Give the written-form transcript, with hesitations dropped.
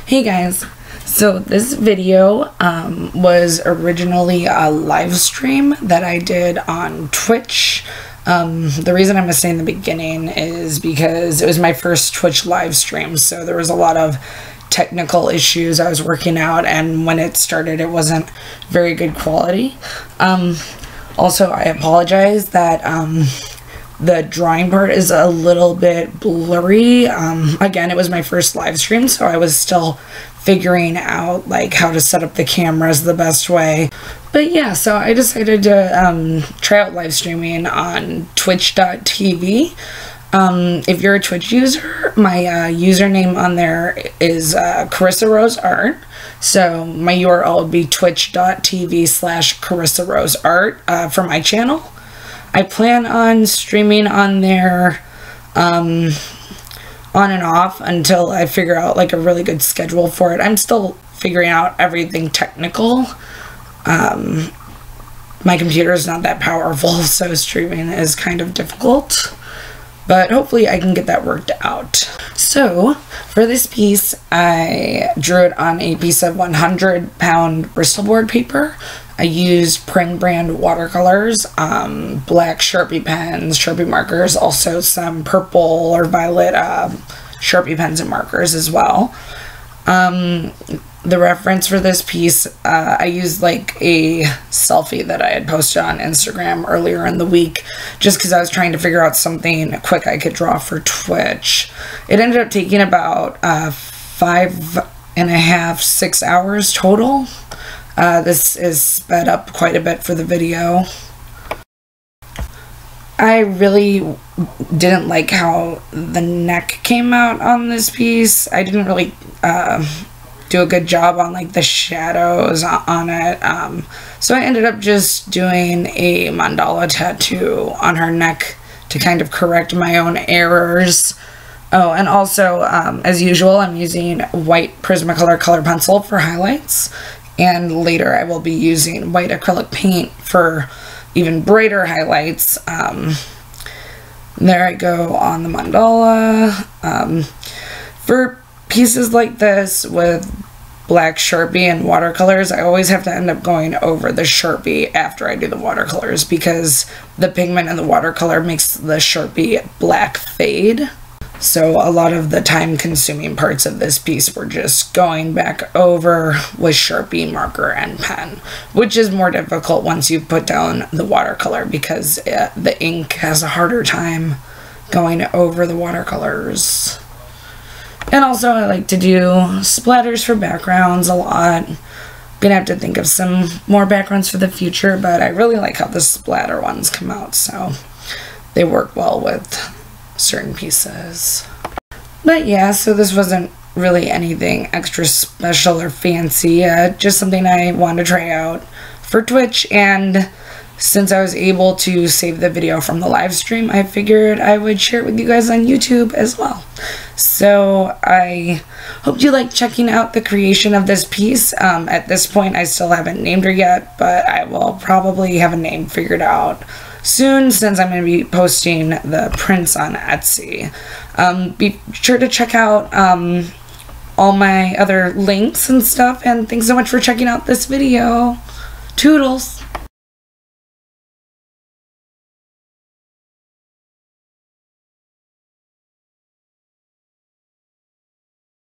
Hey guys, so this video was originally a live stream that I did on Twitch. The reason I'm saying the beginning is because it was my first Twitch live stream, so there was a lot of technical issues I was working out, and when it started it wasn't very good quality. Also, I apologize that the drawing part is a little bit blurry. Again, it was my first live stream, so I was still figuring out like how to set up the cameras the best way. But yeah, so I decided to try out live streaming on twitch.tv. If you're a Twitch user, my username on there is Carissa Rose Art. So my URL would be twitch.tv/Carissa Rose Art for my channel. I plan on streaming on there on and off until I figure out like a really good schedule for it. I'm still figuring out everything technical. My computer is not that powerful, so streaming is kind of difficult, but hopefully I can get that worked out. So for this piece, I drew it on a piece of 100-pound Bristol board paper. I used Prang brand watercolors, black Sharpie pens, Sharpie markers, also some purple or violet Sharpie pens and markers as well. The reference for this piece, I used like a selfie that I had posted on Instagram earlier in the week, just because I was trying to figure out something quick I could draw for Twitch. It ended up taking about 5.5 to 6 hours total. This is sped up quite a bit for the video. I really didn't like how the neck came out on this piece. I didn't really do a good job on like the shadows on it. So I ended up just doing a mandala tattoo on her neck to kind of correct my own errors. Oh, and also, as usual, I'm using white Prismacolor color pencil for highlights. And later I will be using white acrylic paint for even brighter highlights. There I go on the mandala. For pieces like this with black Sharpie and watercolors, I always have to end up going over the Sharpie after I do the watercolors, because the pigment in the watercolor makes the Sharpie black fade. So a lot of the time-consuming parts of this piece were just going back over with Sharpie, marker, and pen, which is more difficult once you put down the watercolor, because the ink has a harder time going over the watercolors. And also I like to do splatters for backgrounds a lot. Gonna have to think of some more backgrounds for the future, but I really like how the splatter ones come out, so they work well with certain pieces. But yeah, so this wasn't really anything extra special or fancy, just something I wanted to try out for Twitch, and since I was able to save the video from the live stream, I figured I would share it with you guys on YouTube as well. So I hope you like checking out the creation of this piece. At this point I still haven't named her yet, but I will probably have a name figured out soon, since I'm going to be posting the prints on Etsy. Be sure to check out all my other links and stuff, and thanks so much for checking out this video. Toodles!